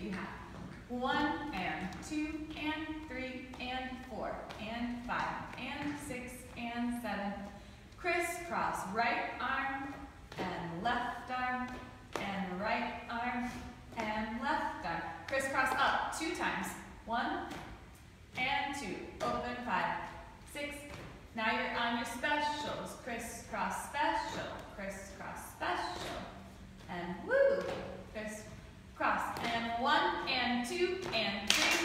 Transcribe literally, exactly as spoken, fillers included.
you have. One, and two, and three, and four, and five, and six, and seven. Crisscross, right arm, and left arm, and right arm, and left arm. Crisscross up two times. One, and two. Open, five, six. Now you're on your specials. Crisscross special, crisscross special. And woo, crisscross. And one, and two, and three,